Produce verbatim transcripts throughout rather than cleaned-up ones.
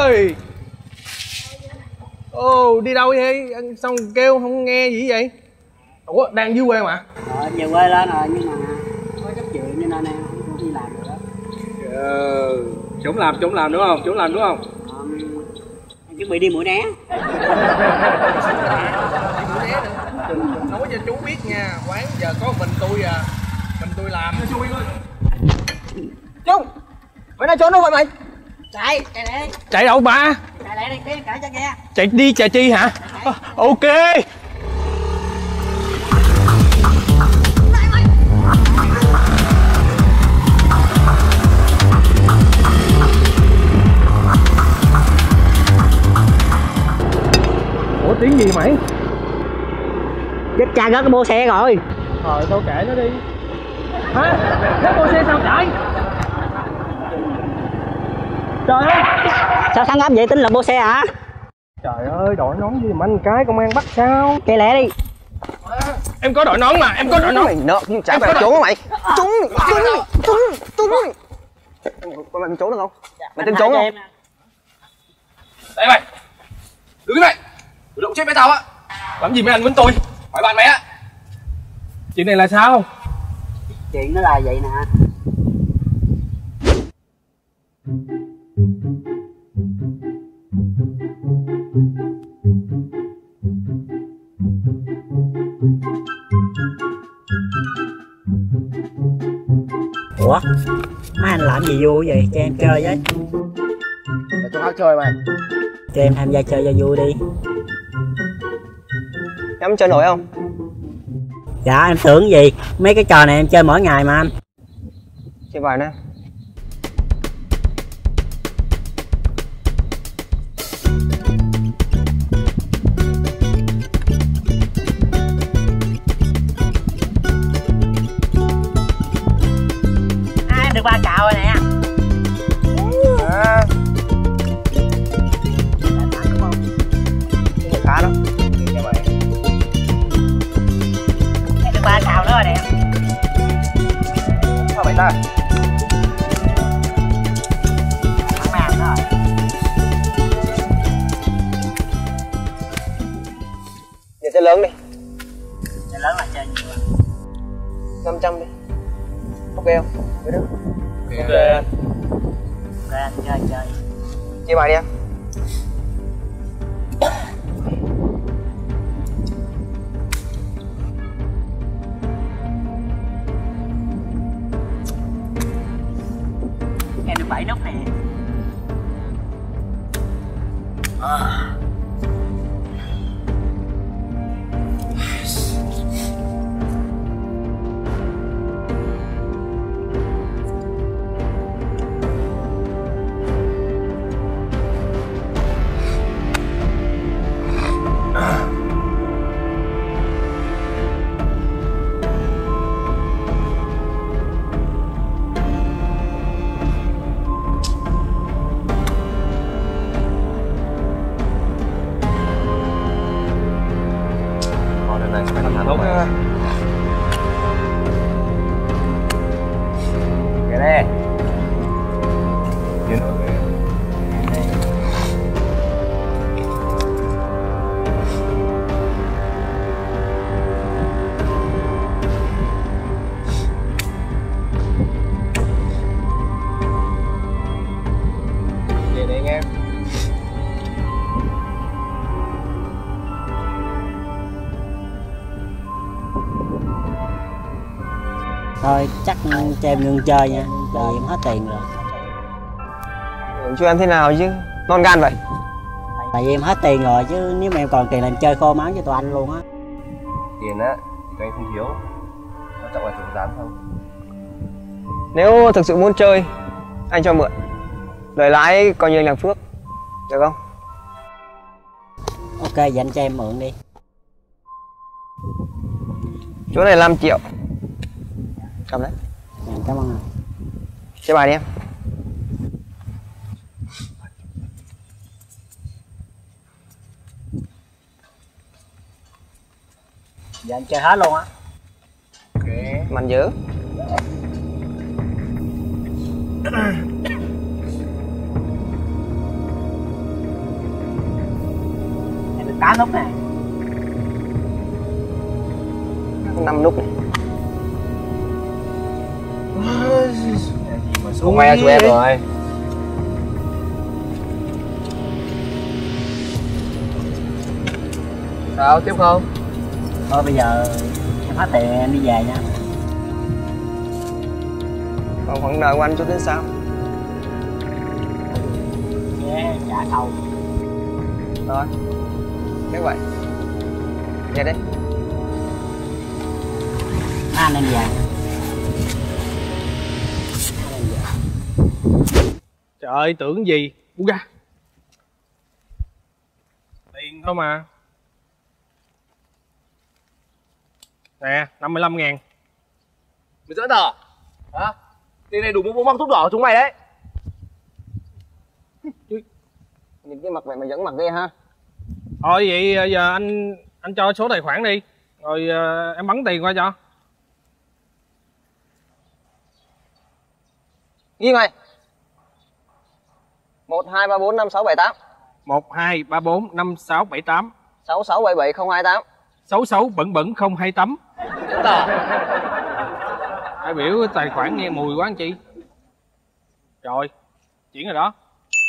ơi. Ồ, đi đâu vậy? Xong kêu không nghe gì vậy? Ủa, đang dưới quê mà. Ờ, em về quê lên rồi nhưng mà có chút chuyện cho nên em không đi làm được đó. Ờ, trốn làm, trốn làm đúng không? Trốn làm đúng không? Ờ, em chuẩn bị đi Mũi Né. Nói cho chú biết nha, quán giờ có mình tôi à. Mình tôi làm. Chú Yên ơi. Chú, mày đang trốn đâu vậy mày? Chạy, chạy lại đi. Chạy đâu ba? Chạy lại đi, cái cãi cho kia. Chạy đi chạy chi hả? À, ok. Ủa tiếng gì mày? Chết cha rớt cái bô xe rồi. Thôi thôi kệ nó đi. Hả? Rớt bô xe sao chạy? Trời ơi! Sao thắng áp vậy, tính là bô xe hả? Trời ơi, đội nón gì mà anh cái công an bắt sao? Chạy lẹ đi. Em có đội nón mà, em có đội nón. Mày nợ, chạy mày trốn hả mày? Trốn, trốn, trốn, trốn. Mày trốn được không? Mày tin trốn không? Đây mày. Đứng mày. Tự động chết với tao á. Làm gì mấy anh với tôi? Hỏi bạn mày á. Chuyện này là sao? Chuyện nó là vậy nè. Ủa? Mấy anh làm gì vui vậy? Cho em chơi với. Là chỗ khác chơi mày. Cho em tham gia chơi cho vui đi. Em chơi nổi không? Dạ em tưởng gì? Mấy cái trò này em chơi mỗi ngày mà anh. Chơi vài nè. À, em được ba cạo rồi nè. À. Cũng khá đó. Cho mày. Em được ba cạo nữa rồi nè. Sao vậy ta? Thằng màn nữa rồi. Giờ chơi lớn đi. Chơi lớn là chơi nhiều à? năm trăm đi. Ok không? Mấy đứa? Ok. Ok anh chơi chơi. Chia bài đi em. Em được bảy nút nè. À. Đúng rồi. Cái này. Tiến rồi. Về đây anh em. Thôi chắc cho em ngưng chơi nha, tại vì em hết tiền rồi. Cho em thế nào chứ, non gan vậy. Tại vì em hết tiền rồi chứ nếu mà em còn tiền là em chơi khô máu cho tụi anh luôn á. Tiền á, thì anh không thiếu. Quan trọng là chủ dám không. Nếu thực sự muốn chơi, anh cho mượn. Lời lãi coi như anh làm phước, được không? Ok, vậy anh cho em mượn đi. Chỗ này năm triệu. Cầm đấy. Dạ, cảm ơn anh. Chơi bài đi em. Dạ anh chơi hết luôn á. Ok. Mạnh dữ. cá nút này. Năm nút này. Không may cho em rồi. Sao tiếp không? Thôi bây giờ em hết tiền em đi về nha. Còn khoản nợ của anh cho đến sao? Yeah, trả sau. Rồi. Thế vậy. Về đi. Anh em về. Trời ơi, tưởng gì? Buông ra. Tiền thôi mà. Nè, năm mươi lăm ngàn. Mày giỡn tờ? Hả? Tiền này đủ mua bông thuốc đỏ của chúng mày đấy. Nhìn cái mặt vậy mà vẫn mặt ghê ha. Thôi vậy giờ anh anh cho số tài khoản đi. Rồi uh, em bắn tiền qua cho. Ghi mày. một hai ba bốn năm sáu bảy tám. một hai ba bốn năm sáu bảy tám. sáu sáu bảy bảy không hai tám. sáu sáu bẩn bẩn không hai tám. Tờ. Ai biểu tài khoản nghe mùi quá anh chị. Rồi, chuyển rồi đó.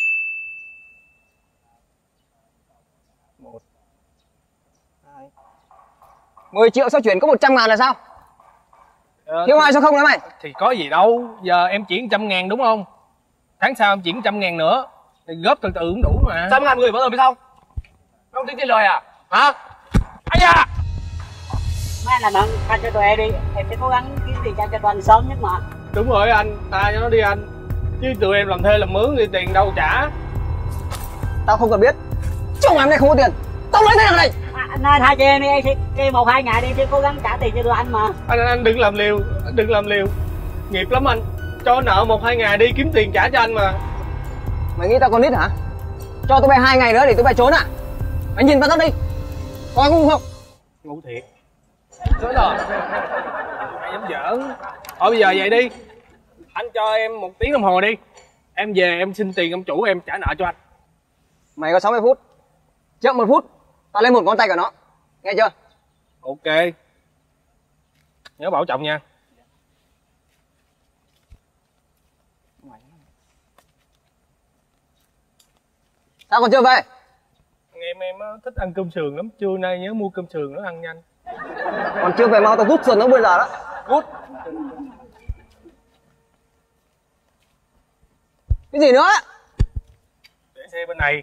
một hai mười triệu sao chuyển có một trăm ngàn là sao? Ờ, Thiếu hai sao không nữa mày? Thì có gì đâu, giờ em chuyển một trăm ngàn đúng không? Tháng sau em chuyển một trăm ngàn nữa. Thì góp từ từ cũng đủ mà. Trăm ngàn người bao giờ mới xong? Không tính tiền lời à? Hả? Ây da! Mấy anh làm ơn tha cho tụi em đi. Em sẽ cố gắng kiếm tiền cho tụi anh sớm nhất mà. Đúng rồi anh, tha cho nó đi anh. Chứ tụi em làm thuê làm mướn thì tiền đâu trả. Tao không cần biết. Trong ngày hôm nay không có tiền. Tao lấy tiền này. À, anh ơi tha cho em đi, em sẽ đi một hai ngày đi, em sẽ cố gắng trả tiền cho tụi anh mà. Anh anh đừng làm liều, anh đừng làm liều. Nghiệp lắm anh. Cho nợ một hai ngày đi kiếm tiền trả cho anh mà. Mày nghĩ tao con nít hả? Cho tụi bay hai ngày nữa để tụi bay trốn à? Mày nhìn vào tao đi. Coi ngu không? Ngu thiệt. Chết rồi. Mày dám giỡn. Thôi bây giờ vậy đi. Anh cho em một tiếng đồng hồ đi. Em về em xin tiền ông chủ em trả nợ cho anh. Mày có sáu mươi phút. Trước một phút tao lấy một ngón tay của nó. Nghe chưa? Ok. Nhớ bảo trọng nha. Sao còn chưa về? Em em thích ăn cơm sườn lắm. Trưa nay nhớ mua cơm sườn nó ăn nhanh. Còn chưa về mau tao rút sườn nó bây giờ đó. Rút. Cái gì nữa? Để xe bên này.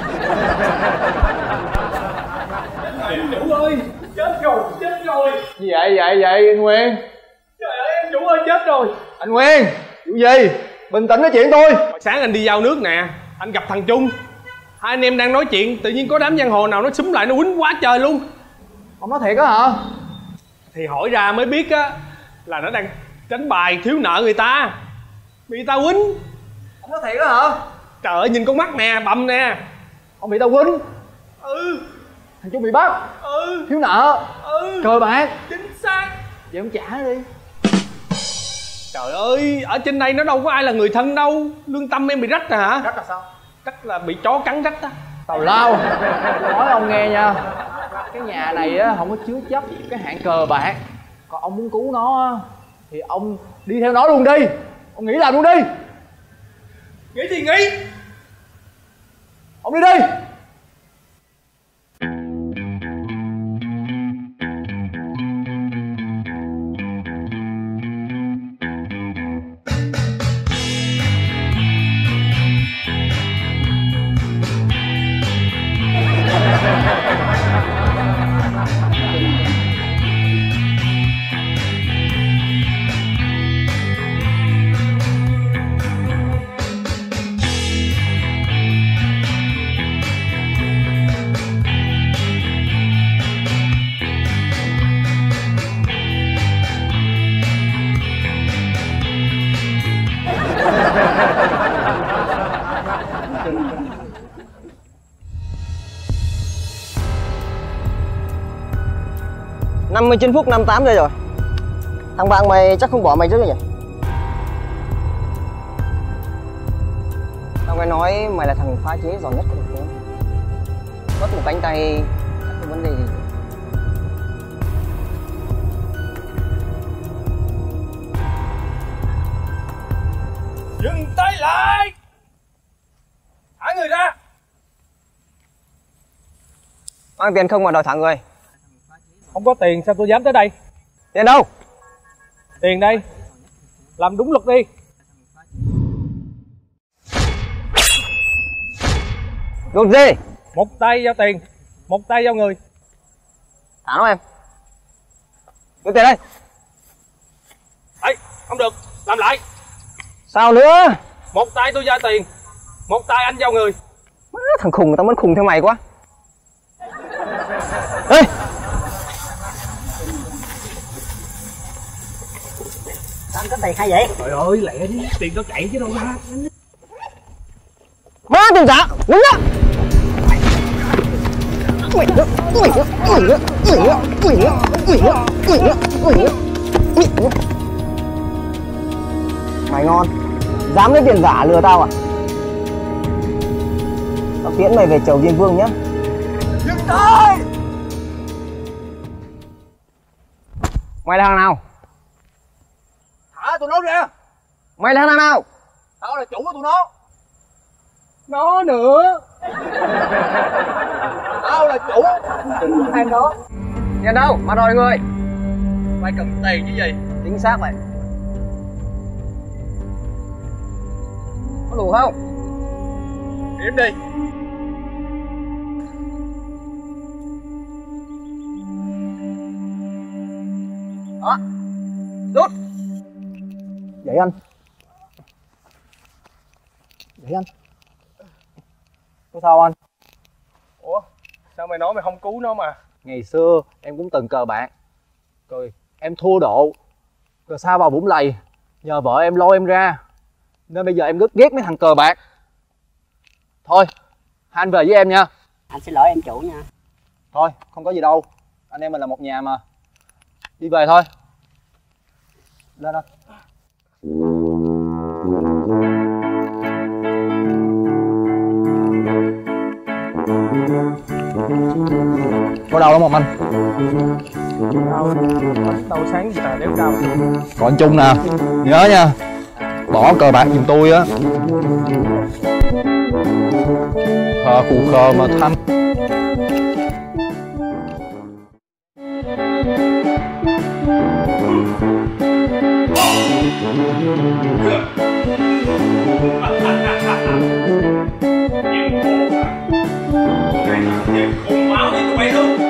Chủ ơi, chết rồi, chết rồi. Gì vậy vậy vậy anh Nguyên? Trời ơi em chủ ơi chết rồi. Anh Nguyên, vụ gì? Bình tĩnh nói chuyện tôi. Sáng anh đi giao nước nè, anh gặp thằng Trung. Hai anh em đang nói chuyện, tự nhiên có đám giang hồ nào nó xúm lại nó quýnh quá trời luôn. Ông nói thiệt á hả? Thì hỏi ra mới biết á là nó đang đánh bài thiếu nợ người ta, bị người ta quýnh. Ông nói thiệt á hả? Trời ơi nhìn con mắt nè, bầm nè. Ông bị tao quýnh. Ừ. Thằng Trung bị bắt. Ừ. Thiếu nợ. Ừ. Cờ bạc. Chính xác. Vậy ông trả đi. Trời ơi, ở trên đây nó đâu có ai là người thân đâu. Lương tâm em bị rách rồi hả? Rách là sao? Rách là bị chó cắn rách á. Tào lao. Nói ông nghe nha. Cái nhà này á không có chứa chấp cái hạng cờ bạc. Còn ông muốn cứu nó á thì ông đi theo nó luôn đi. Ông nghĩ làm luôn đi. Nghĩ thì nghĩ. Ông đi đi. năm mươi chín phút năm mươi tám giây rồi. Thằng bạn mày chắc không bỏ mày trước rồi nhỉ? Tao nghe nói mày là thằng phá chế giỏi nhất của thành phố. mất một cánh tay chắc không vấn đề gì. Dừng tay lại, thả người ra. Mang tiền không mà đòi thả người. Không có tiền sao tôi dám tới đây? Tiền đâu? Tiền đây, làm đúng luật đi. Luật gì? Một tay giao tiền, một tay giao người. Thả nó em. Đưa tiền đây. Ấy, không được, làm lại. Sao nữa? Một tay tôi giao tiền, một tay anh giao người. Má, thằng khùng, tao muốn khùng theo mày quá. Ê! Sao anh có tiền hay vậy? Trời ơi, lẹ đi, tiền tao chạy chứ đâu ra. Má, tiền giả, đứng đó. Quỷ nữa, quỷ nữa, quỷ nữa, quỷ nữa, quỷ nữa, quỷ nữa, quỷ nữa, quỷ nữa, quỷ nữa. Mày ngon, dám lấy tiền giả lừa tao à? Tao tiễn mày về chầu Diêm Vương nhé. Dừng tay! Mày là thằng nào? Thả tụi nó ra. Mày là thằng nào? Tao là chủ của tụi nó. Nó nữa. Tao là chủ hàng đó. Tiền đâu mà đòi người? Mày cần tiền chứ gì? Chính xác vậy. Có đủ không? Điểm đi. Đó. Rút. Vậy anh. Vậy anh. Có sao anh? Ủa, sao mày nói mày không cứu nó mà? Ngày xưa em cũng từng cờ bạc, rồi em thua độ, rồi sao vào vũng lầy, nhờ vợ em lôi em ra, nên bây giờ em rất ghét mấy thằng cờ bạc. Thôi, hai anh về với em nha. Anh xin lỗi em chủ nha. Thôi, không có gì đâu, anh em mình là một nhà mà. Đi về thôi. Lên anh. Có đau lắm không anh? Đau, đau sáng giờ đéo đau. Còn Trung nè, nhớ nha, bỏ cờ bạc giùm tôi á. Khờ khù khờ mà thăm. Cùng máu với tụi mày luôn.